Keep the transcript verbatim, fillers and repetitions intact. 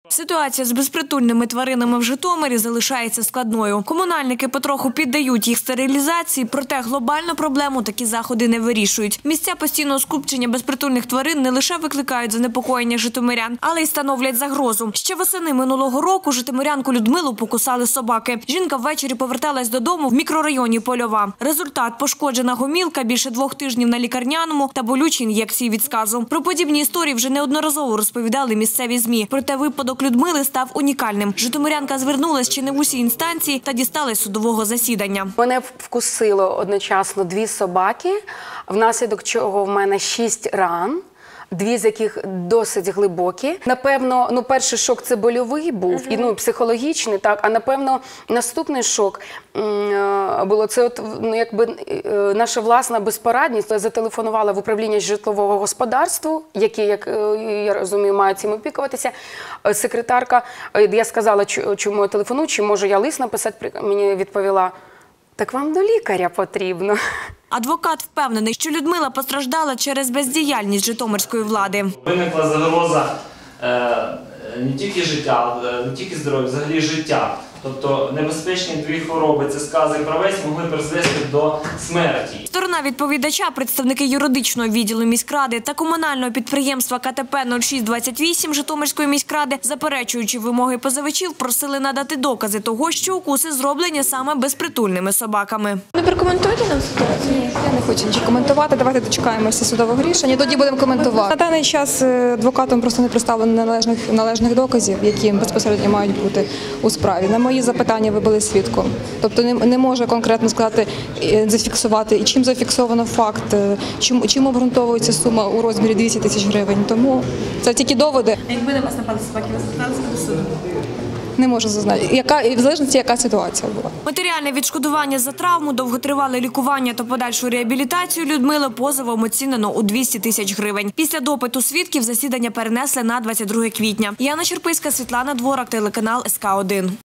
Ситуація з безпритульними тваринами в Житомирі залишається складною. Комунальники потроху піддають їх стерилізації, проте глобальну проблему такі заходи не вирішують. Місця постійного скупчення безпритульних тварин не лише викликають занепокоєння житомирян, але й становлять загрозу. Ще восени минулого року житомирянку Людмилу покусали собаки. Жінка ввечері поверталась додому в мікрорайоні Польова. Результат – пошкоджена гомілка, більше двох тижнів на лікарняному та болючі ін'єкції від сказу. Про подібні історії вже неодноразово розповідали місцеві ЗМІ. Проте випадок Людмили став унікальним. Житомирянка звернулась чи не в усі інстанції та дісталась судового засідання. Мене вкусило одночасно дві собаки, внаслідок чого в мене шість ран. Дві з яких досить глибокі. Напевно, ну перший шок це больовий був, uh-huh. і ну психологічний, так. А напевно, наступний шок було це, от ну якби наша власна безпорадність. Я зателефонувала в управління житлового господарства, яке, як я розумію, має цим опікуватися. Секретарка, я сказала, чому я телефоную, чи можу я лист написати, мені відповіла: так вам до лікаря потрібно. Адвокат впевнений, що Людмила постраждала через бездіяльність житомирської влади. Виникла загроза е, не тільки життя, не тільки здоров'я, взагалі життя. Тобто небезпечні дві хвороби – це скази і правець – могли призвести до смерті. Сторона відповідача, представники юридичного відділу міськради та комунального підприємства ка те пе нуль шість двадцять вісім Житомирської міськради, заперечуючи вимоги позивачів, просили надати докази того, що укуси зроблені саме безпритульними собаками. Не прокоментуйте нам ситуацію? Ні, я не хочу нічого коментувати. Давайте дочекаємося судового рішення, тоді будемо коментувати. На даний час адвокатом просто не представлено належних, належних доказів, які безпосередньо мають бути у справі. На мої запитання ви були свідком. Тобто не, не може конкретно сказати, зафіксувати, і чим зафіксовано факт, чим, чим обґрунтовується сума у розмірі двісті тисяч гривень. Тому це тільки доводи. Якби на вас напали собаки, ви зверталися до суду? Не можу зазначити. Яка, в залежності, яка ситуація була. Матеріальне відшкодування за травму, довготривале лікування та подальшу реабілітацію Людмили позовом оцінено у двісті тисяч гривень. Після допиту свідків засідання перенесли на двадцять друге квітня. Яна Черписька, Світлана Дворак, телеканал ес ка один.